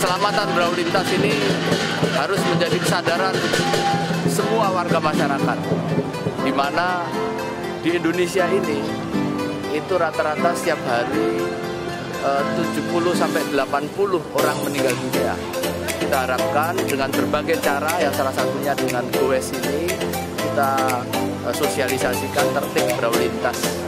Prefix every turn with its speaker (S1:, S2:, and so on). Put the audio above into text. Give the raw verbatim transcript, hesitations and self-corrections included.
S1: keselamatan berlalu lintas ini harus menjadi kesadaran semua warga masyarakat, di mana di Indonesia ini itu rata-rata setiap hari eh, tujuh puluh sampai delapan puluh orang meninggal dunia. Kita harapkan dengan berbagai cara, yang salah satunya dengan goes ini, kita eh, sosialisasikan tertib berlalu lintas.